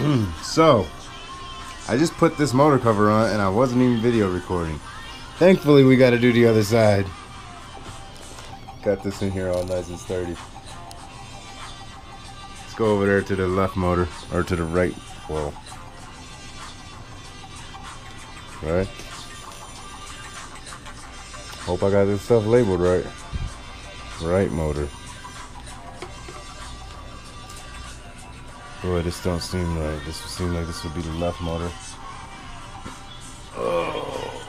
So, I just put this motor cover on and I wasn't even video recording. Thankfully, we got to do the other side. Got this in here all nice and sturdy. Let's go over there to the left motor, or to the right. Whoa. Right? Hope I got this stuff labeled right. Right motor. Boy, this don't seem right. This would seem like this would be the left motor. Oh.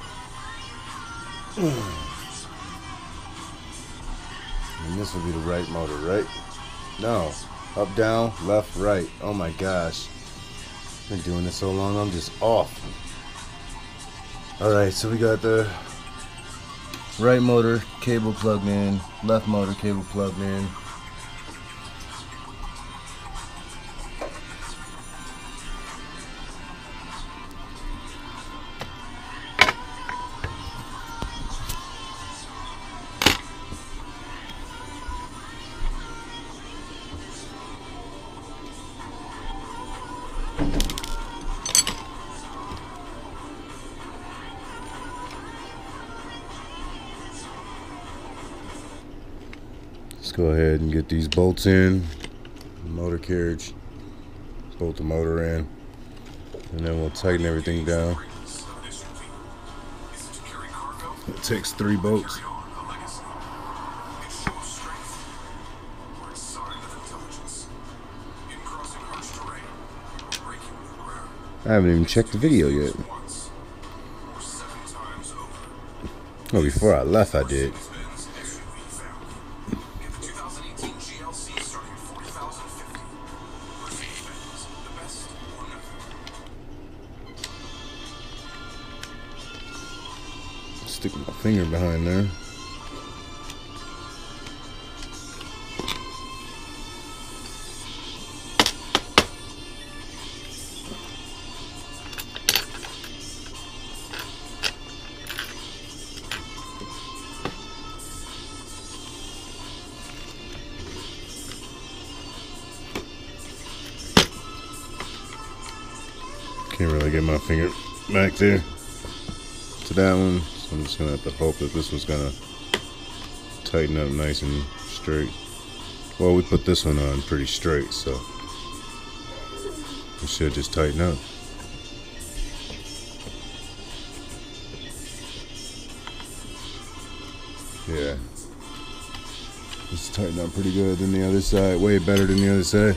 And this would be the right motor, right? No. Up, down, left, right. Oh my gosh. Been doing this so long, I'm just off. Alright, so we got the right motor cable plugged in, left motor cable plugged in. Let's go ahead and get these bolts in, motor carriage, bolt the motor in, and then we'll tighten everything down. It takes 3 bolts. I haven't even checked the video yet. Oh, before I left I did. Stick my finger behind there. Can't really get my finger back there to that one. I'm just gonna have to hope that this was gonna tighten up nice and straight. Well, we put this one on pretty straight, so it should just tighten up. Yeah, it's tightened up pretty good than the other side, way better than the other side.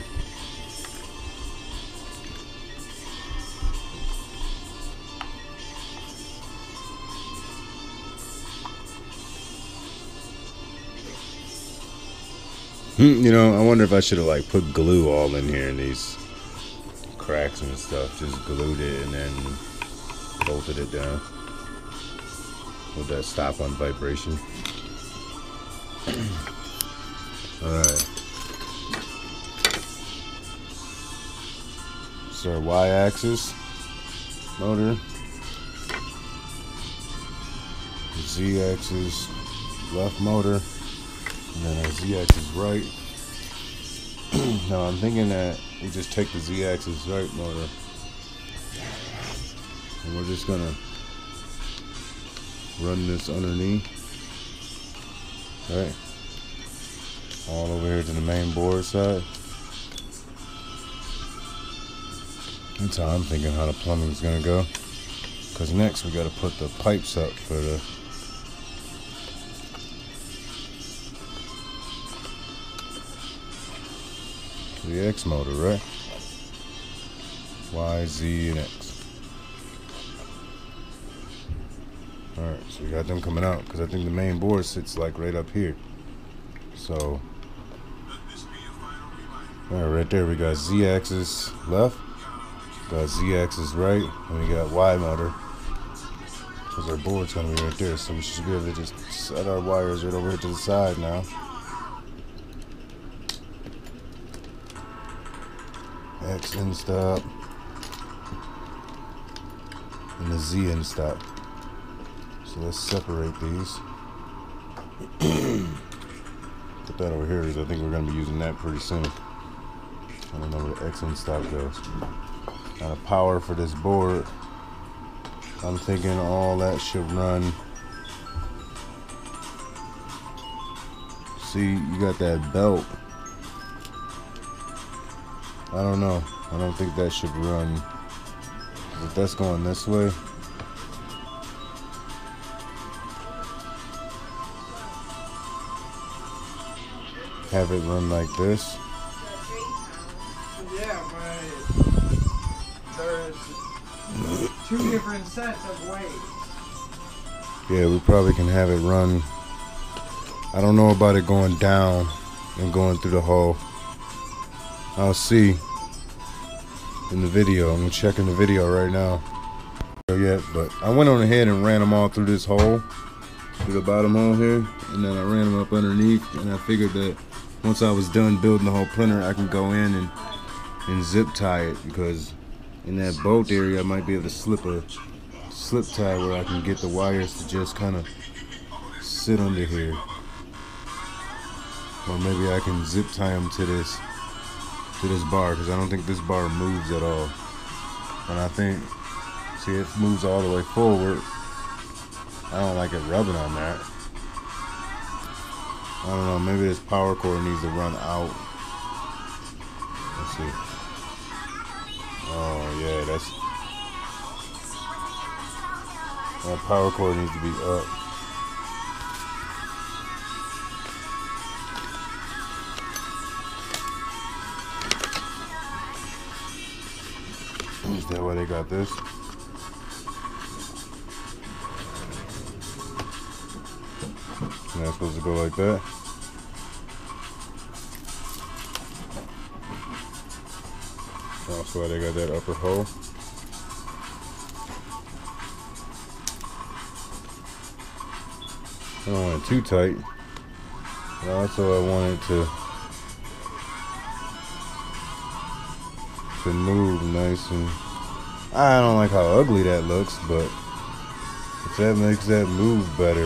You know, I wonder if I should have like put glue all in here in these cracks and stuff. Just glued it and then bolted it down. With that stop on vibration. Alright. So our Y-axis motor. Z-axis left motor. And then our Z-axis right. Now I'm thinking that we just take the Z-axis right motor and we're just gonna run this underneath, right, all over here to the main board side. That's how I'm thinking how the plumbing is gonna go. Because next we gotta put the pipes up for the X motor, right? Y, Z, and X. Alright, so we got them coming out because I think the main board sits like right up here. So, alright, right there we got Z-axis left, got Z-axis right, and we got Y motor. Because our board's gonna be right there, so we should be able to just set our wires right over here to the side now. X end stop and the Z end stop. So let's separate these. Put that over here because I think we're going to be using that pretty soon. I don't know where the X end stop goes. Kind of power for this board. I'm thinking all that should run. See, you got that belt. I don't know. I don't think that should run. If that's going this way. Have it run like this. Yeah, but there's two different sets of weights. Yeah, we probably can have it run. I don't know about it going down and going through the hole. I'll see in the video. I'm checking the video right now. Yet, but I went on ahead and ran them all through this hole, through the bottom hole here, and then I ran them up underneath, and I figured that once I was done building the whole printer, I can go in and zip tie it, because in that bolt area I might be able to slip a slip tie where I can get the wires to just kind of sit under here, or maybe I can zip tie them to this bar, because I don't think this bar moves at all. And I think, see, it moves all the way forward. I don't like it rubbing on that. I don't know, maybe this power cord needs to run out. Let's see. Oh yeah, that power cord needs to be up. Is that why they got this? And that's supposed to go like that. That's why they got that upper hole. I don't want it too tight. But also I want it to move nice, and I don't like how ugly that looks, but if that makes that move better.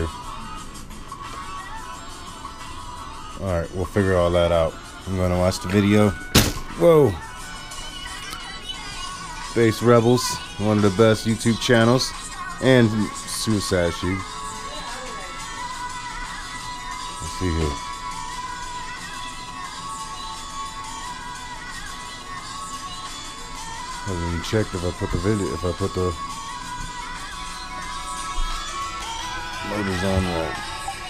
Alright, we'll figure all that out. I'm gonna watch the video. Whoa! Space Rebels, one of the best YouTube channels, and Suicide Shoe. Let's see here. I haven't even checked if I put the motors on right.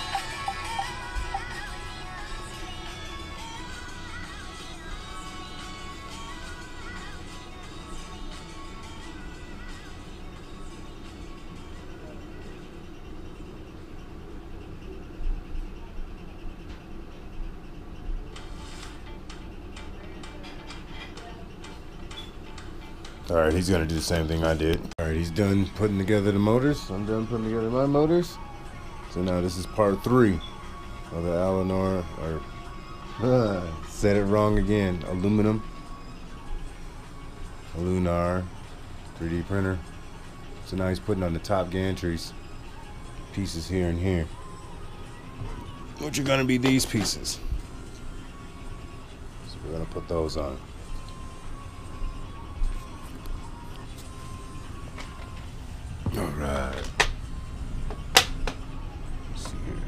Alright, he's gonna do the same thing I did. Alright, he's done putting together the motors. I'm done putting together my motors. So now this is part 3 of the Alunar, or said it wrong again, aluminum Lunar 3D printer. So now he's putting on the top gantries pieces here and here, which are gonna be these pieces. So we're gonna put those on. Alright. Let's see here.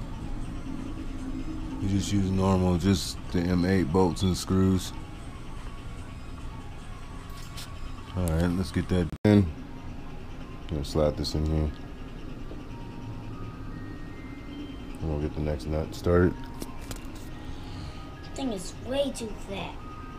You just use normal, just the M8 bolts and screws. Alright, let's get that in. I'm gonna slide this in here. And we'll get the next nut started. This thing is way too fat.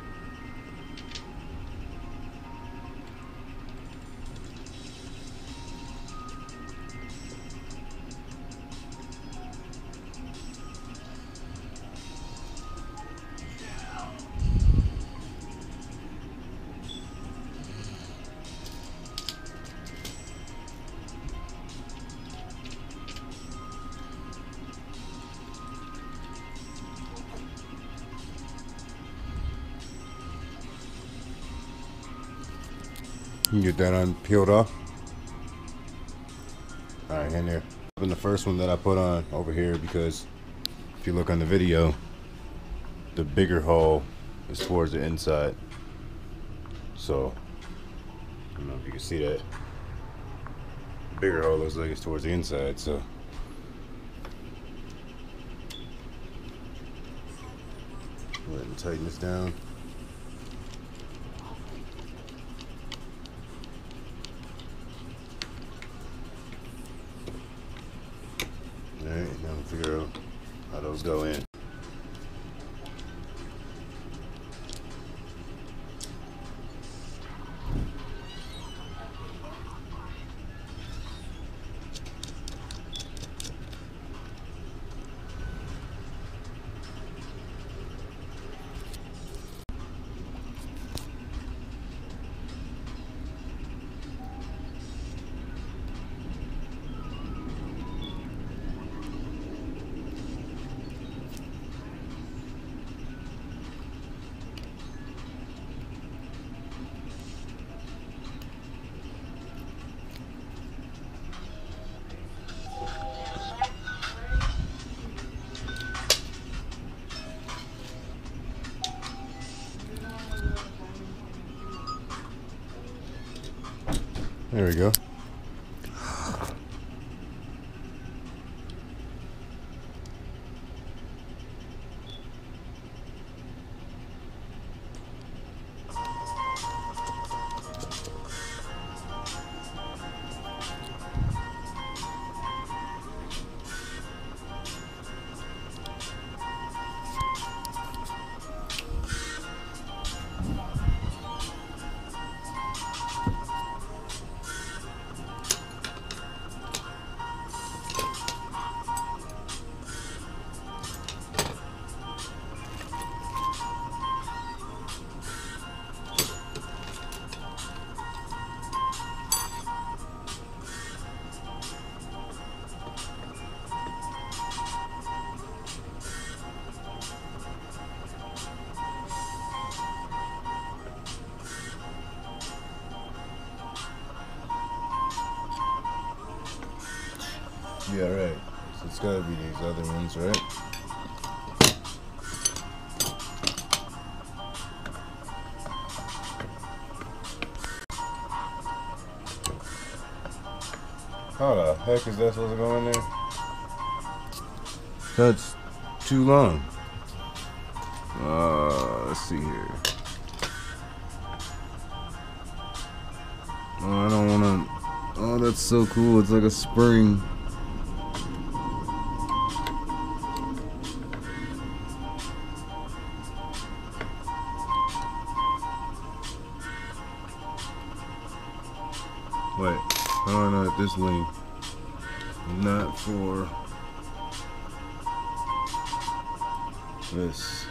You can get that peeled off. Alright, in there. And the first one that I put on over here, because if you look on the video, the bigger hole is towards the inside. So I don't know if you can see that. The bigger hole looks like it's towards the inside, so. Go ahead and tighten this down. Alright, now we'll figure out how those go in. There we go. Yeah, right. So it's gotta be these other ones, right? How the heck is that supposed to go in there? That's too long. Let's see here. Oh, I don't wanna. Oh, that's so cool. It's like a spring. Wait, oh no, this link is not for this.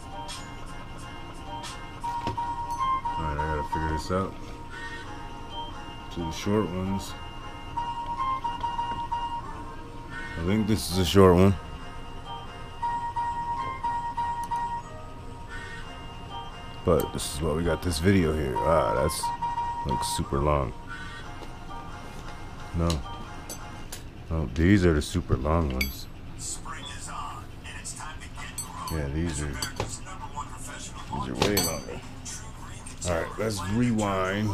Alright, I gotta figure this out. To the short ones. I think this is a short one. But this is what we got this video here. Ah, that's like super long. No. Oh, these are the super long ones. Spring is on, and it's time to get growing. Yeah, these are way longer. Alright, let's rewind.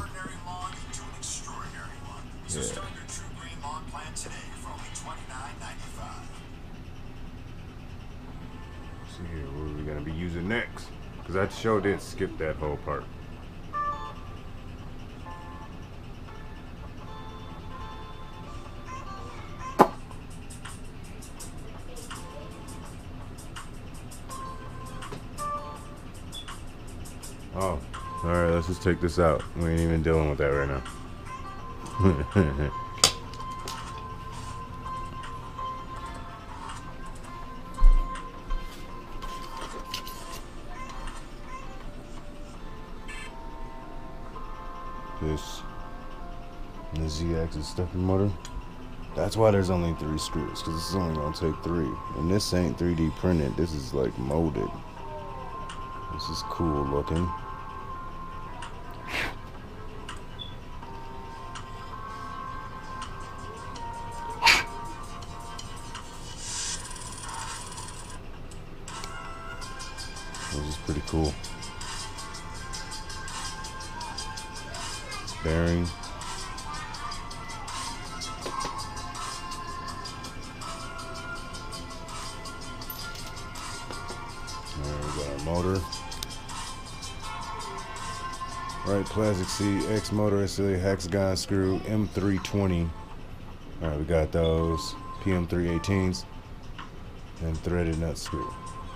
Yeah. Start your True Green lawn plan today for only $29.95. See here, what are we gonna be using next? Because that show did skip that whole part. Oh, alright, let's just take this out. We ain't even dealing with that right now. This and the Z-axis stepper motor. That's why there's only 3 screws, because this is only gonna take 3. And this ain't 3D printed, this is like molded. This is cool looking. This is pretty cool. bearing. There we got our motor. Right, plastic seat, X motor, SLA hexagon screw, M320. Alright, we got those PM318s and threaded nut screw.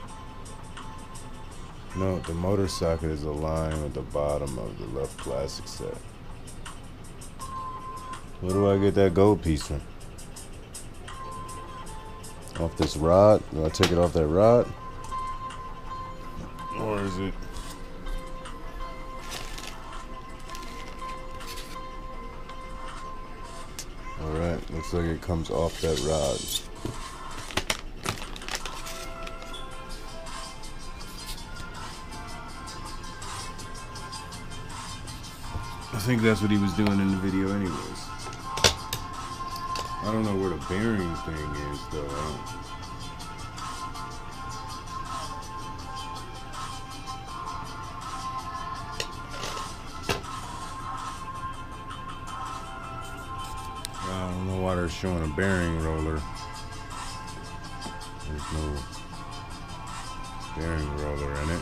Note, the motor socket is aligned with the bottom of the left plastic set. Where do I get that gold piece from? Off this rod? Do I take it off that rod? Or is it? Alright, looks like it comes off that rod. I think that's what he was doing in the video anyways. I don't know where the bearing thing is though. I don't know why they're showing a bearing roller. There's no bearing roller in it.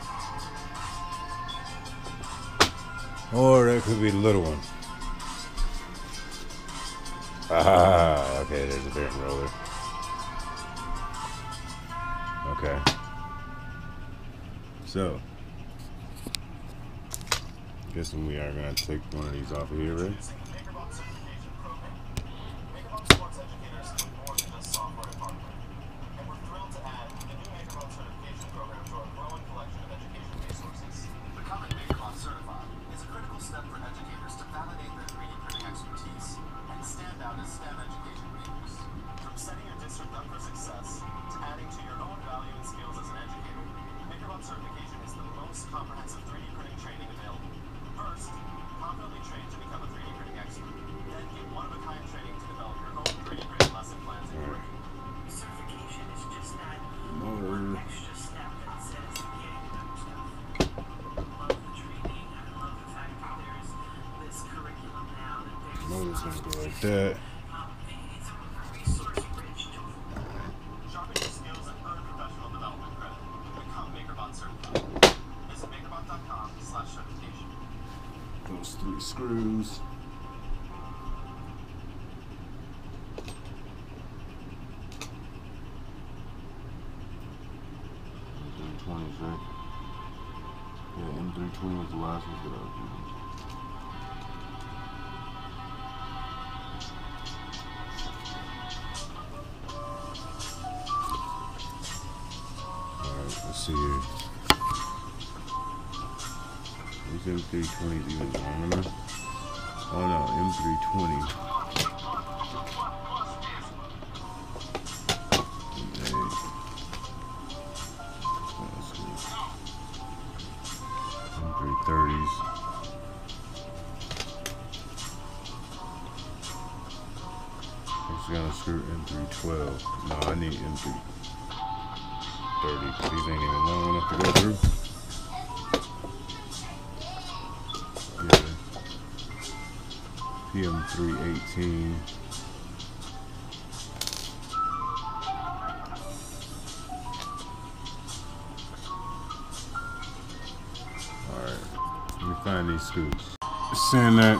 Or that could be the little one. Ah, okay, there's a bearing roller. Okay. So, guessing we are gonna take one of these off of here, right? Comprehensive 3D printing training available. First, confidently train to become a 3D printing expert. Then get one-of-a-kind training to develop your own 3D printing lesson plans and curriculum. Certification is just that extra step that says you're getting the better stuff. I love the training. I love the fact that there's this curriculum now that there's Motor's gonna go like that. it's resource-rich tool. Sharpen your skills and earn professional development credit. Become MakerBot certified. MakerBot.com/certification. Those 3 screws. M320s, right? Yeah, M320 was the last one that I was using. Alright, let's see here. These M320s even long enough? Oh no, M320. M330s. Actually gonna screw M312. No, I need M330 because these ain't even long enough to go through. PM318. Alright, let me find these screws. It's saying that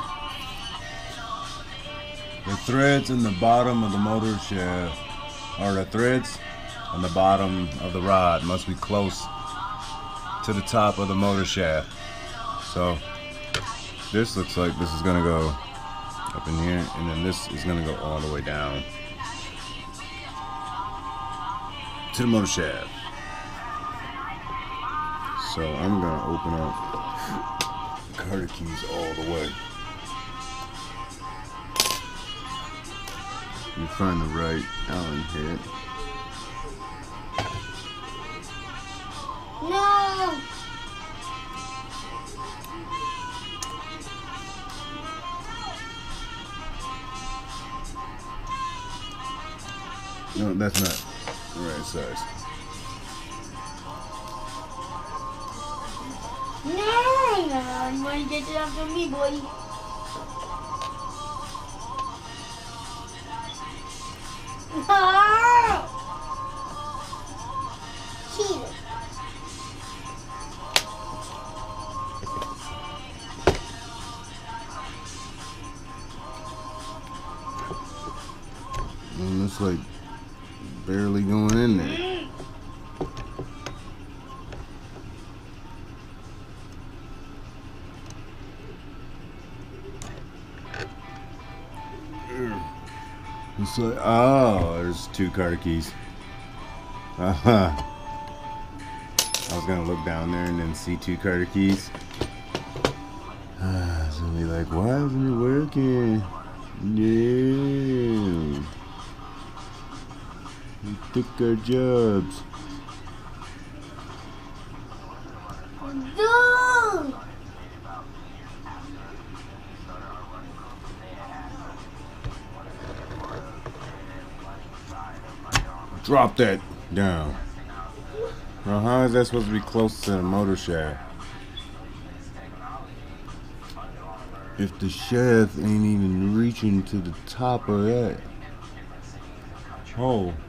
the threads in the bottom of the motor shaft, or the threads on the bottom of the rod, must be close to the top of the motor shaft. So this looks like this is gonna go up in here, and then this is gonna go all the way down to the motor shaft. So I'm gonna open up Carter keys all the way. Let me find the right Allen head. No! No, that's not the right size. No! You wanna get it after me, boy? No! Cheater. It's like barely going in there. It's like, oh, there's 2 car keys. I was gonna look down there and then see 2 car keys. So be like, why isn't it working? No. We took our jobs. Dude! Drop that down. Now, how is that supposed to be close to the motor shaft? If the shaft ain't even reaching to the top of that hole.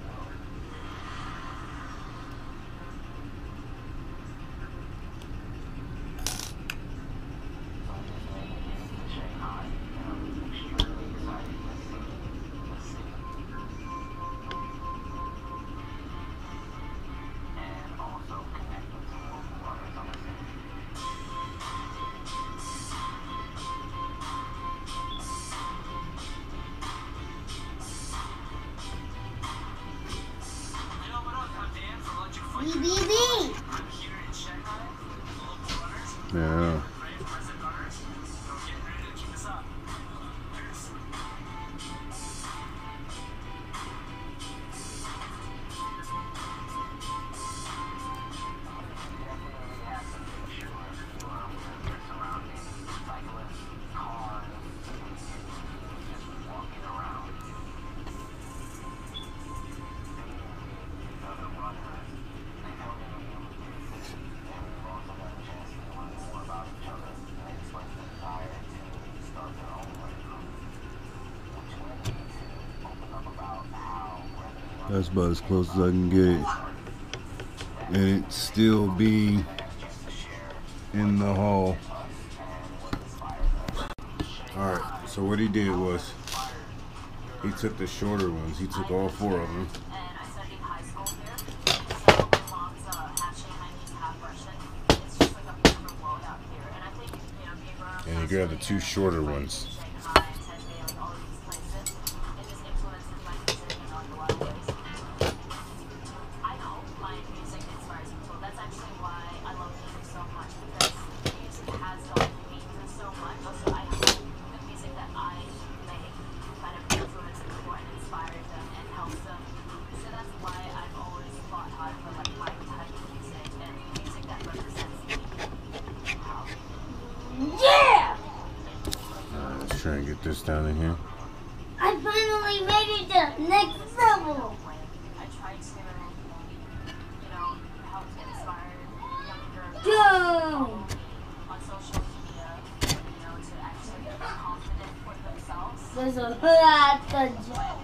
BBB! Yeah. That's about as close as I can get it. And it still be in the hole. Alright, so what he did was he took the shorter ones. He took all 4 of them. And he grabbed the 2 shorter ones. Yeah! Let's try and get this down in here. I finally made it to the next level! Go! There's a lot of jobs.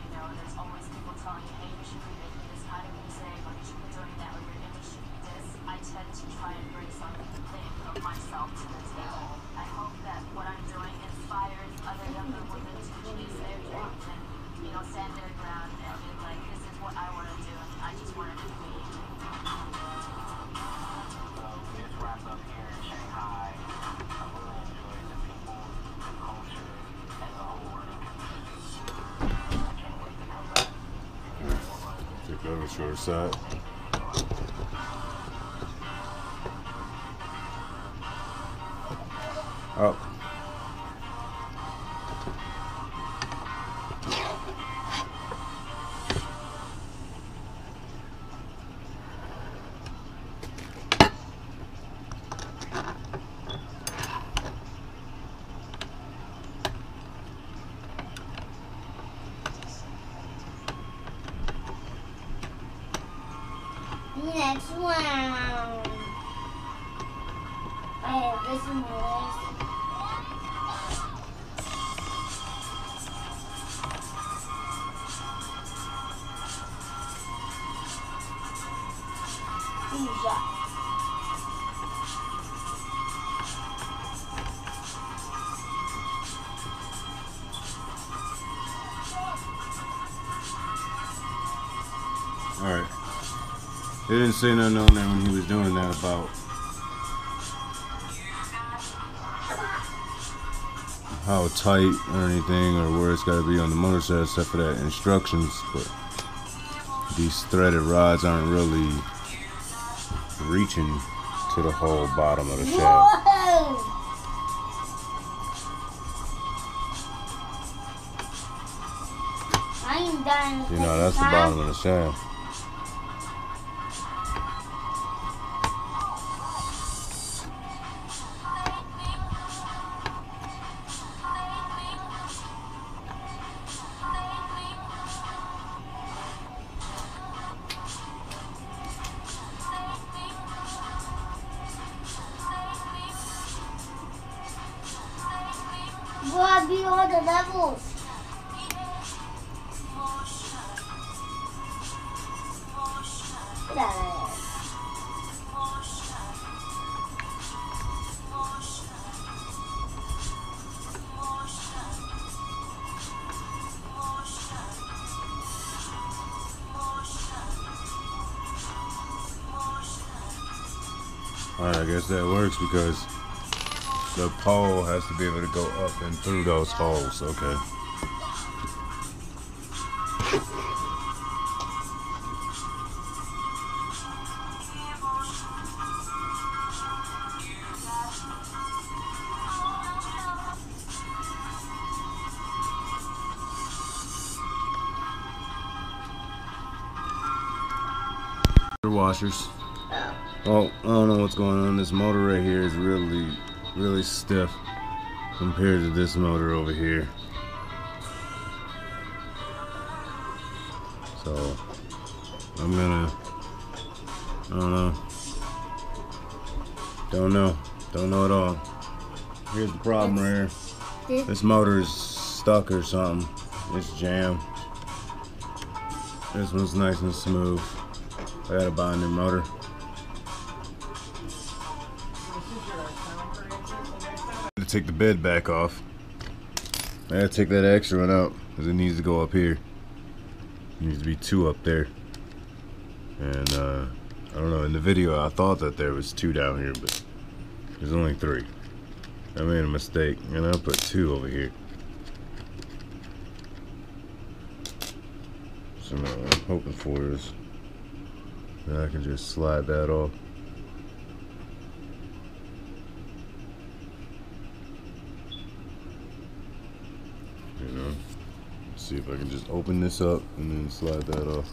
Take over short side. Up. Next round. I have this in my list. that? Alright. They didn't say nothing on there when he was doing that about how tight or anything or where it's got to be on the motor set except for that instructions, but these threaded rods aren't really reaching to the whole bottom of the shaft. Whoa! I ain't dying. You know, that's the bottom of the shaft. What be all the levels? Get out of there. Alright, I guess that works because the pole has to be able to go up and through those holes. Okay. Washers. Oh, I don't know what's going on. This motor right here is really stiff compared to this motor over here. So I'm gonna, I don't know at all. Here's the problem right here. This motor is stuck or something. It's jammed. This one's nice and smooth. I gotta buy a new motor. To take the bed back off. I gotta take that extra one out because it needs to go up here. There needs to be two up there. And I don't know, in the video I thought that there was two down here, but there's only three. I made a mistake and I put two over here. So what I'm hoping for is that I can just slide that off. You know, see if I can just open this up and then slide that off.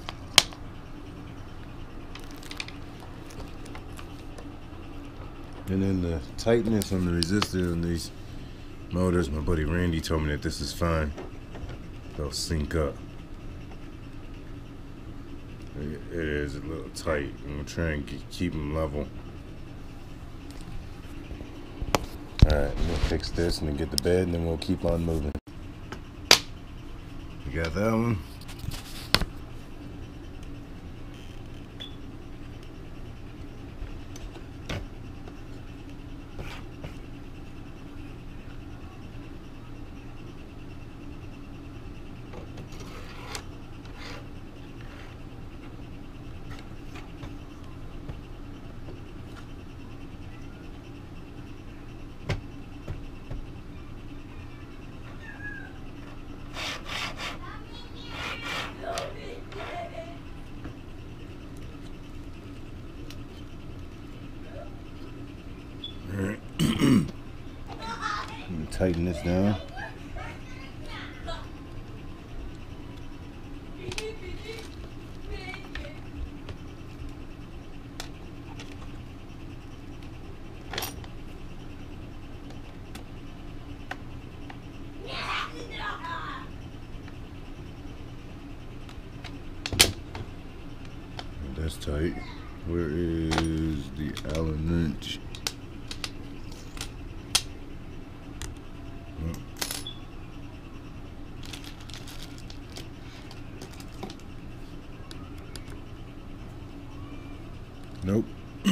And then the tightness on the resistor on these motors, my buddy Randy told me that this is fine. They'll sync up. It is a little tight. I'm gonna try and keep them level. Alright, I'm gonna fix this and then get the bed and then we'll keep on moving. You got that one? Alright. Tighten this down. That's tight. Where is the Allen wrench? Nope.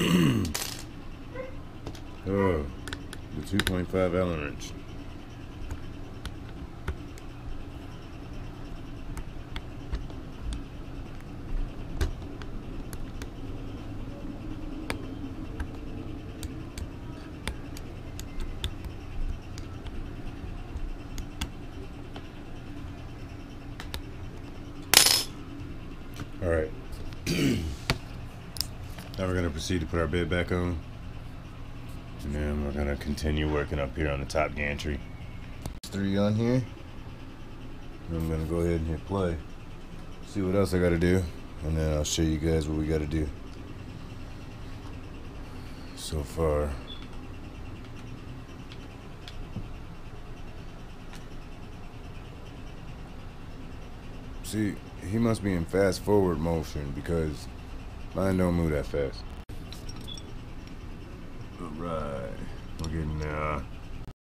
Oh, the 2.5 Allen wrench. All right. Now we're gonna proceed to put our bed back on, and then we're gonna continue working up here on the top gantry. 3 on here. I'm gonna go ahead and hit play. See what else I gotta do, and then I'll show you guys what we gotta do. So far. See, he must be in fast forward motion because mine don't move that fast. Alright, we're getting